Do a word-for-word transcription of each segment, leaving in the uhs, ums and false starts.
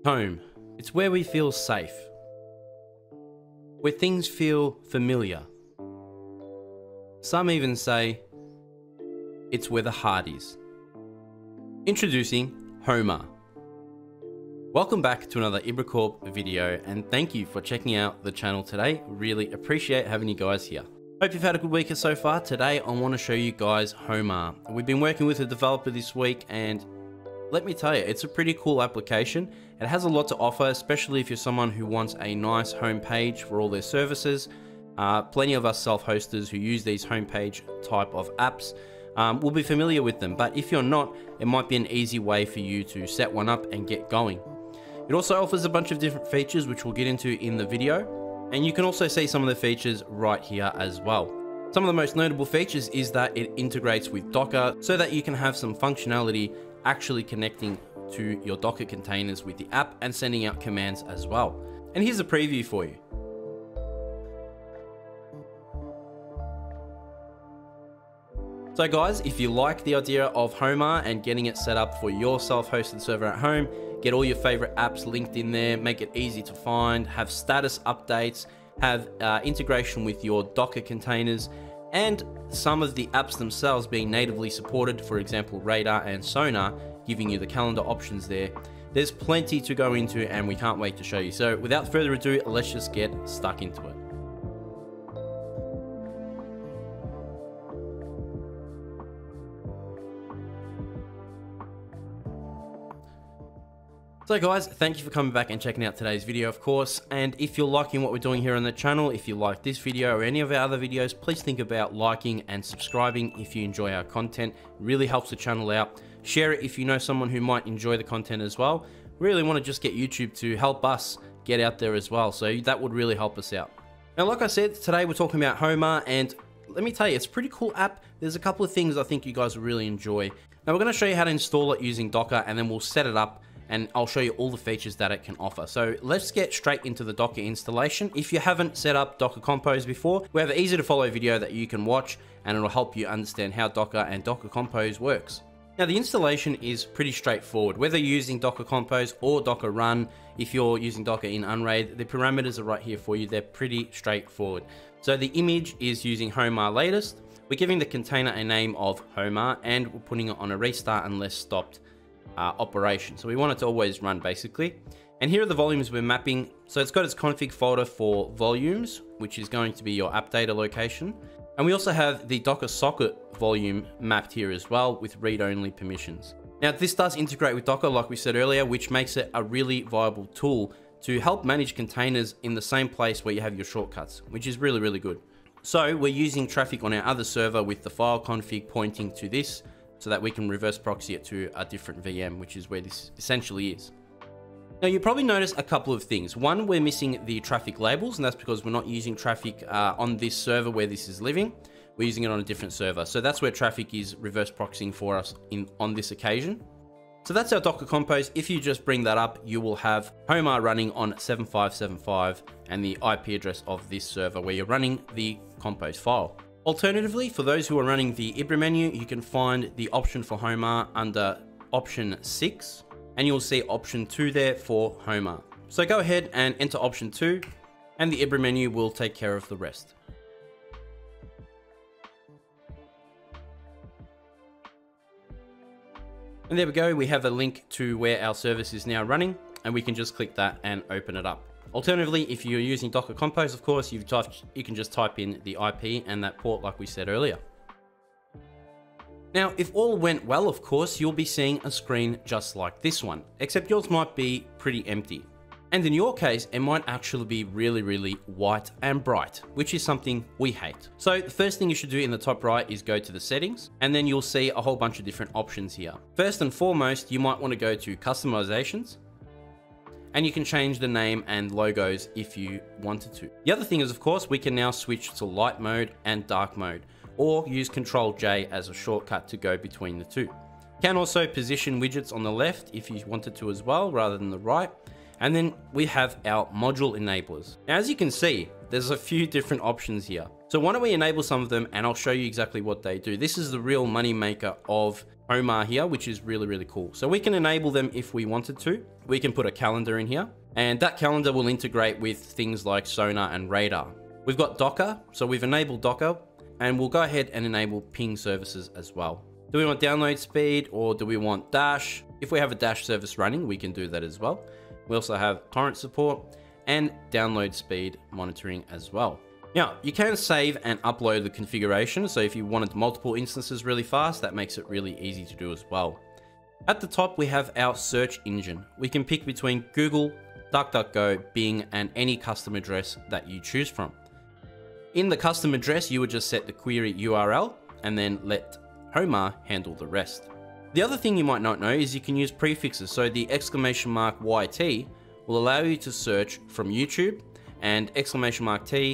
Home. It's where we feel safe. Where things feel familiar. Some even say it's where the heart is. Introducing Homarr. Welcome back to another IBRACORP video, and thank you for checking out the channel today. Really appreciate having you guys here. Hope you've had a good week so far. Today I want to show you guys Homarr. We've been working with a developer this week, and let me tell you, it's a pretty cool application. It has a lot to offer, especially if you're someone who wants a nice homepage for all their services. Uh, plenty of us self-hosters who use these homepage type of apps um, will be familiar with them, but if you're not, it might be an easy way for you to set one up and get going. It also offers a bunch of different features, which we'll get into in the video, and you can also see some of the features right here as well. Some of the most notable features is that it integrates with Docker so that you can have some functionality actually connecting to your Docker containers with the app and sending out commands as well. And here's a preview for you. So guys, if you like the idea of Homarr and getting it set up for your self-hosted server at home, get all your favorite apps linked in there, make it easy to find, have status updates, have uh, integration with your Docker containers, and some of the apps themselves being natively supported, for example, Radarr and Sonarr, giving you the calendar options there. There's plenty to go into, and we can't wait to show you. So without further ado, let's just get stuck into it. So guys, thank you for coming back and checking out today's video, of course. And if you're liking what we're doing here on the channel, if you like this video or any of our other videos, please think about liking and subscribing if you enjoy our content. It really helps the channel out. Share it if you know someone who might enjoy the content as well. We really want to just get YouTube to help us get out there as well, so that would really help us out. Now, like I said, today we're talking about Homarr, and let me tell you, it's a pretty cool app. There's a couple of things I think you guys will really enjoy. Now, we're going to show you how to install it using Docker, and then we'll set it up, and I'll show you all the features that it can offer. So let's get straight into the Docker installation. If you haven't set up Docker Compose before, we have an easy to follow video that you can watch, and it'll help you understand how Docker and Docker Compose works. Now, the installation is pretty straightforward. Whether you're using Docker Compose or Docker Run, if you're using Docker in Unraid, the parameters are right here for you. They're pretty straightforward. So the image is using Homarr latest. We're giving the container a name of Homarr, and we're putting it on a restart unless stopped Uh, operation. So we want it to always run basically. And here are the volumes we're mapping. So it's got its config folder for volumes, which is going to be your app data location. And we also have the Docker socket volume mapped here as well with read-only permissions. Now, this does integrate with Docker, like we said earlier, which makes it a really viable tool to help manage containers in the same place where you have your shortcuts, which is really, really good. So we're using traffic on our other server with the file config pointing to this, so that we can reverse proxy it to a different V M, which is where this essentially is. Now, you probably notice a couple of things. One, we're missing the traffic labels, and that's because we're not using traffic uh, on this server where this is living. We're using it on a different server. So that's where traffic is reverse proxying for us in on this occasion. So that's our Docker Compose. If you just bring that up, you will have Homarr running on seven five seven five and the I P address of this server where you're running the Compose file. Alternatively, for those who are running the I B R A menu, you can find the option for Homarr under option six, and you'll see option two there for Homarr. So go ahead and enter option two, and the I B R A menu will take care of the rest. And there we go, we have a link to where our service is now running, and we can just click that and open it up. Alternatively, if you're using Docker Compose, of course, you've typed, you can just type in the I P and that port like we said earlier. Now, if all went well, of course, you'll be seeing a screen just like this one, except yours might be pretty empty. And in your case, it might actually be really, really white and bright, which is something we hate. So the first thing you should do in the top right is go to the settings, and then you'll see a whole bunch of different options here. First and foremost, you might want to go to customizations, and you can change the name and logos if you wanted to. The other thing is, of course, we can now switch to light mode and dark mode, or use control J as a shortcut to go between the two. You can also position widgets on the left if you wanted to as well, rather than the right. And then we have our module enablers. Now, as you can see, there's a few different options here. So why don't we enable some of them and I'll show you exactly what they do. This is the real money maker of Homarr here, which is really, really cool. So we can enable them if we wanted to. We can put a calendar in here, and that calendar will integrate with things like Sonarr and Radarr. We've got Docker, so we've enabled Docker, and we'll go ahead and enable ping services as well. Do we want download speed or do we want Dash? If we have a Dash service running, we can do that as well. We also have torrent support and download speed monitoring as well. Now, you can save and upload the configuration, so if you wanted multiple instances really fast, that makes it really easy to do as well. At the top, we have our search engine. We can pick between Google, DuckDuckGo, Bing, and any custom address that you choose from. In the custom address, you would just set the query U R L and then let Homarr handle the rest. The other thing you might not know is you can use prefixes, so the exclamation mark Y T will allow you to search from YouTube and exclamation mark T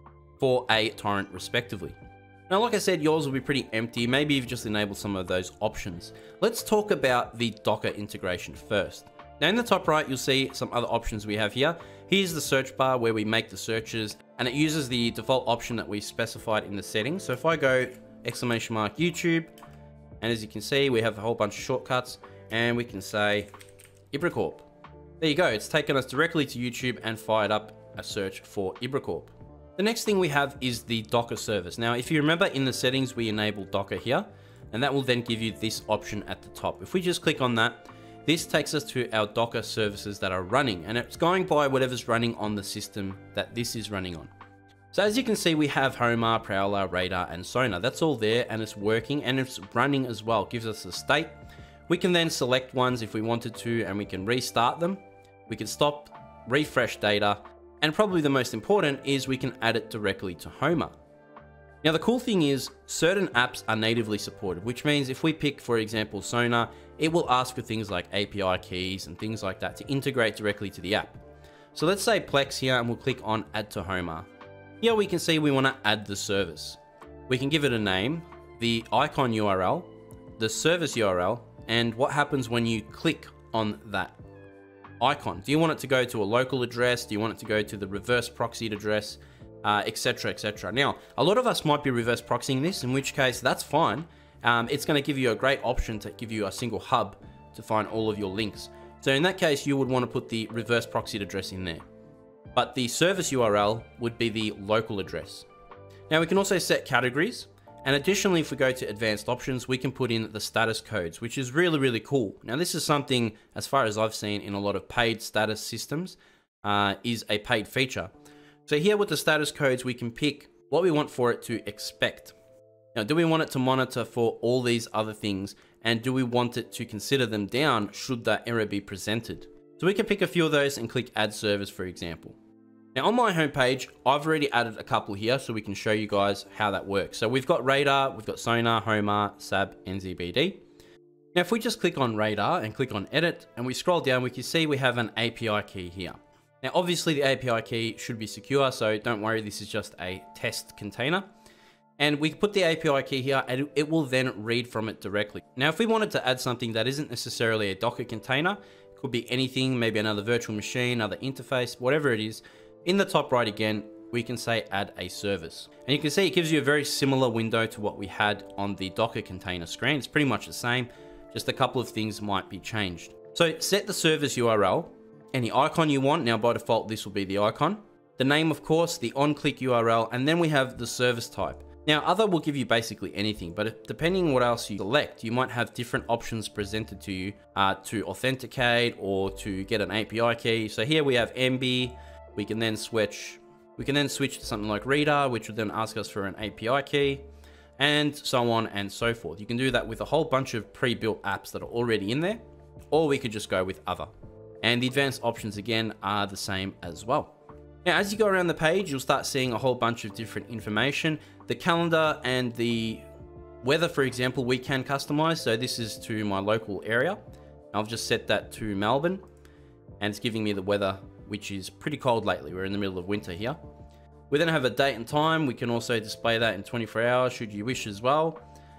for a torrent respectively. Now, like I said, yours will be pretty empty. Maybe you've just enabled some of those options. Let's talk about the Docker integration first. Now in the top right, you'll see some other options we have here. Here's the search bar where we make the searches, and it uses the default option that we specified in the settings. So if I go exclamation mark YouTube, and as you can see, we have a whole bunch of shortcuts, and we can say IBRACORP. There you go, it's taken us directly to YouTube and fired up a search for IBRACORP. The next thing we have is the Docker service. Now, if you remember in the settings, we enabled Docker here, and that will then give you this option at the top. If we just click on that, this takes us to our Docker services that are running, and it's going by whatever's running on the system that this is running on. So as you can see, we have Homarr, Prowler, Radarr, and Sonarr. That's all there, and it's working, and it's running as well. It gives us a state. We can then select ones if we wanted to, and we can restart them. We can stop, refresh data, and probably the most important is we can add it directly to Homarr. Now the cool thing is certain apps are natively supported, which means if we pick, for example, Sonarr, it will ask for things like A P I keys and things like that to integrate directly to the app. So let's say Plex here, and we'll click on Add to Homarr. Here we can see we want to add the service. We can give it a name, the icon U R L, the service U R L, and what happens when you click on that icon. Do you want it to go to a local address? Do you want it to go to the reverse proxied address, uh, et cetera, et cetera. Now, a lot of us might be reverse proxying this, in which case that's fine. Um, it's going to give you a great option to give you a single hub to find all of your links. So in that case, you would want to put the reverse proxied address in there. But the service U R L would be the local address. Now we can also set categories. And additionally, if we go to advanced options, we can put in the status codes, which is really, really cool. Now this is something, as far as I've seen in a lot of paid status systems, uh, is a paid feature. So here with the status codes, we can pick what we want for it to expect. Now, do we want it to monitor for all these other things? And do we want it to consider them down should that error be presented? So we can pick a few of those and click add service, for example. Now on my homepage, I've already added a couple here so we can show you guys how that works. So we've got Radarr, we've got Sonarr, Homarr, S A B, N Z B D. Now if we just click on Radarr and click on edit and we scroll down, we can see we have an A P I key here. Now obviously the A P I key should be secure, so don't worry, this is just a test container. And we put the A P I key here and it will then read from it directly. Now if we wanted to add something that isn't necessarily a Docker container, it could be anything, maybe another virtual machine, another interface, whatever it is. In the top right again, we can say add a service. And you can see it gives you a very similar window to what we had on the Docker container screen. It's pretty much the same, just a couple of things might be changed. So set the service U R L, any icon you want. Now by default, this will be the icon. The name, of course, the on-click U R L, and then we have the service type. Now other will give you basically anything, but if, depending on what else you select, you might have different options presented to you uh, to authenticate or to get an A P I key. So here we have M B. We can then switch, we can then switch to something like Radarr, which would then ask us for an A P I key, and so on and so forth. You can do that with a whole bunch of pre-built apps that are already in there, or we could just go with other. And the advanced options again are the same as well. Now, as you go around the page, you'll start seeing a whole bunch of different information. The calendar and the weather, for example, we can customize. So this is to my local area. I've just set that to Melbourne, and it's giving me the weather, which is pretty cold lately. We're in the middle of winter here. We then have a date and time. We can also display that in twenty-four hours should you wish as well.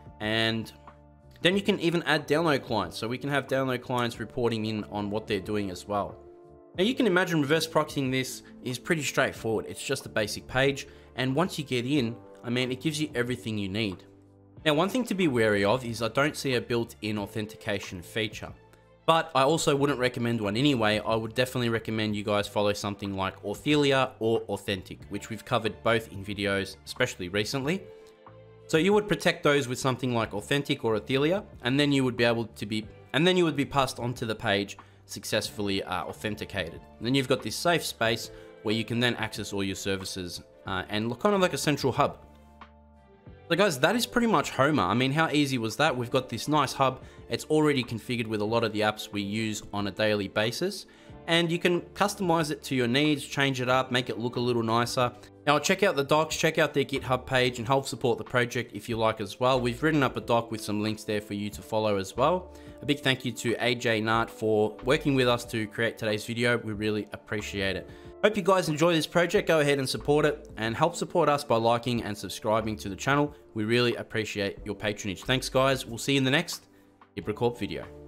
And then you can even add download clients. So we can have download clients reporting in on what they're doing as well. Now you can imagine reverse proxying this is pretty straightforward. It's just a basic page, and once you get in, I mean, it gives you everything you need. Now, one thing to be wary of is I don't see a built-in authentication feature, but I also wouldn't recommend one anyway. I would definitely recommend you guys follow something like Authelia or Authentic, which we've covered both in videos, especially recently. So you would protect those with something like Authentic or Authelia, and then you would be able to be, and then you would be passed onto the page successfully uh, authenticated. And then you've got this safe space where you can then access all your services uh, and look kind of like a central hub. So guys, that is pretty much Homarr. I mean, how easy was that? We've got this nice hub. It's already configured with a lot of the apps we use on a daily basis, and you can customize it to your needs, change it up, make it look a little nicer. Now check out the docs, check out their GitHub page and help support the project if you like as well. We've written up a doc with some links there for you to follow as well. A big thank you to A J Nart for working with us to create today's video. We really appreciate it. Hope you guys enjoy this project. Go ahead and support it and help support us by liking and subscribing to the channel. We really appreciate your patronage. Thanks guys. We'll see you in the next IBRACORP video.